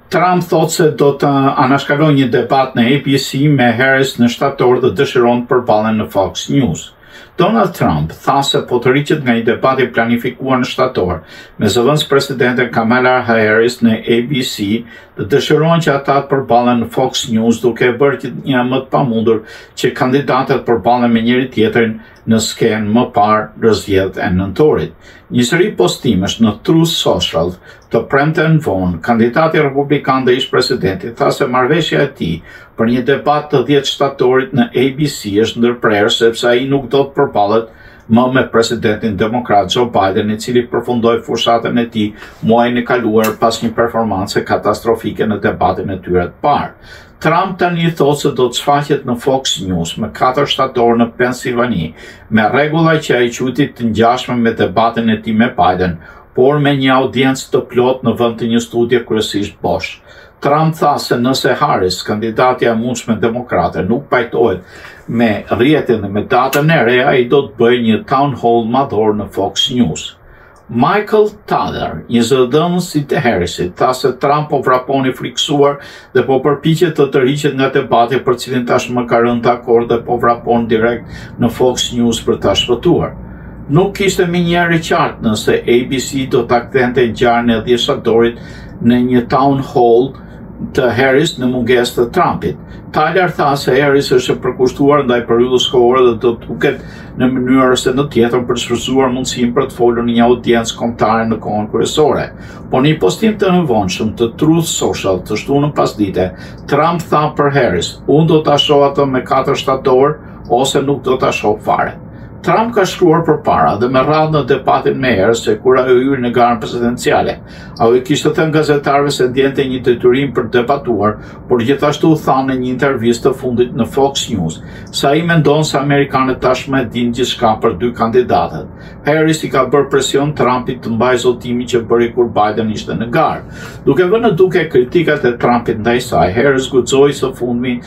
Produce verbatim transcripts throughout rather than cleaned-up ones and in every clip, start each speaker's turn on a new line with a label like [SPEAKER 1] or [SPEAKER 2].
[SPEAKER 1] Trump thot se do të anashkaloj një debat në A B C me Harris në shtator dhe dëshiron të përballën në Fox News. Donald Trump tha se po të riqet nga një debat i planifikuar në shtator me zëvendës presidente Kamala Harris në A B C dhe dëshiron që ata të përballen në Fox News, duke bërë një më të pamundur që kandidatët përballen me njëri tjetrin në skenë më parë rrëzjedhjet e nëntorit. Një seri postimesh në Truth Social të premten vonë, kandidati republikan dhe ish presidenti tha se marrëveshja e tij për një debat të dhjetë shtatorit në A B C është ndërprerë sepse ai nuk do të përballet më me presidentin demokrat Joe Biden, i cili përfundoi fushatën e tij muajin e kaluar pas një performance katastrofike në debatin e tyre të parë. Trump tani thotë se do të shfaqet në Fox News me katër shtator në Pennsylvania, me rregulla që ai quajti të ngjashme me debatin e tij me Biden, por me një audiencë të plot në vend të një studie kryesisht bosh. Trump tha se nëse Harris, kandidatja e mundshme demokrate, nuk pajtohet me rrjetin dhe me datën e re, ai do të bëjë një town hall madhor në Fox News. Michael Taylor, një zëdhënës i të Harrisit, tha se Trump po vrapon i friksuar dhe po përpiqet të tërhiqet nga debati për cilin tashmë ka rënë dakord dhe po vrapon direkt në Fox News për ta shpëtuar. Nuk kishte menjëherë qartë nëse A B C do ta kthente ngjarjen e dhjetë shtatorit në një town hall të Harris në mungesë të Trumpit. Taylor tha se Harris është e përkushtuar ndaj periudhës kohore dhe do të duket në mënyrë ose në tjetër për të shfrytzuar mundësinë për të folur në një audiencë kombëtare në kohën kryesore. Por në një postim të nënvonshëm të Truth Social të shtunën pasdite, Trump tha për Harris: "Unë do ta shoh atë me katër shtator ose nuk do ta shoh fare." Trump ka shkruar përpara dhe me radhë në debatin me Harris se kur ajo hyri në garën presidenciale, ai kishte thënë gazetarëve se ndjente një detyrim për të debatuar, por gjithashtu tha në një intervistë të fundit në Fox News se ai mendon se amerikanët tashmë e dinë gjithçka për dy kandidatët. Harris i ka bërë presion Trumpit të mbajë zotimin që bëri kur Biden ishte në garë. Duke vënë në duke kritikat e Trumpit ndaj saj, Harris guxoi së fundmi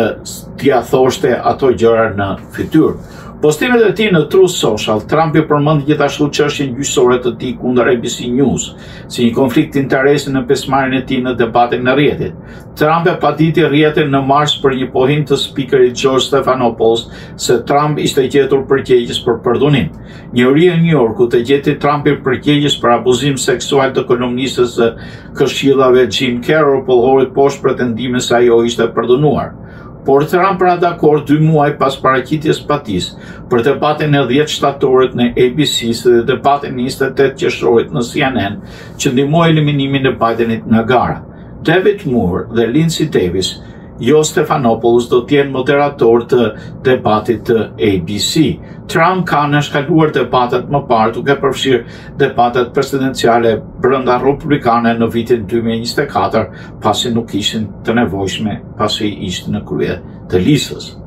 [SPEAKER 1] t'ia thoshte ato gjëra në fytyrë. Postimet e tij në Truth Social, Trump i përmend gjithashtu çështjen gjyqësore të tij kundër A B C News, si një konflikt interesi në pjesëmarrjen e tij në debatin në rrjetit. Trump e paditi rrjetin në mars për një pohim të spikerit George Stephanopoulos se Trump ishte gjetur përgjegjës për përdhunim. Njëria e New Yorkut e gjeti Trumpin përgjegjës për abuzim seksual të kolumnistës së këshillave Jim Carroll, pohori poshtë pretendime se ajo ishte përdhunuar. Por Trump ra dakord dy muaj pas paraqitjes patis për debatin e dhjetë shtatorit në A B C dhe debatin e njëzet e tetë qershorit në C N N që ndihmoi eliminimin e Bidenit nga gara. David Moore dhe Lindsey Davis, jo Stephanopoulos, do të jenë moderator të debatit të A B C. Trump ka nënshkaluar debatet më parë duke përfshirë debatet presidenciale brenda republikane në vitin dy mijë e njëzet e katër, pasi nuk ishin të nevojshme pasi ishte në krye të listës.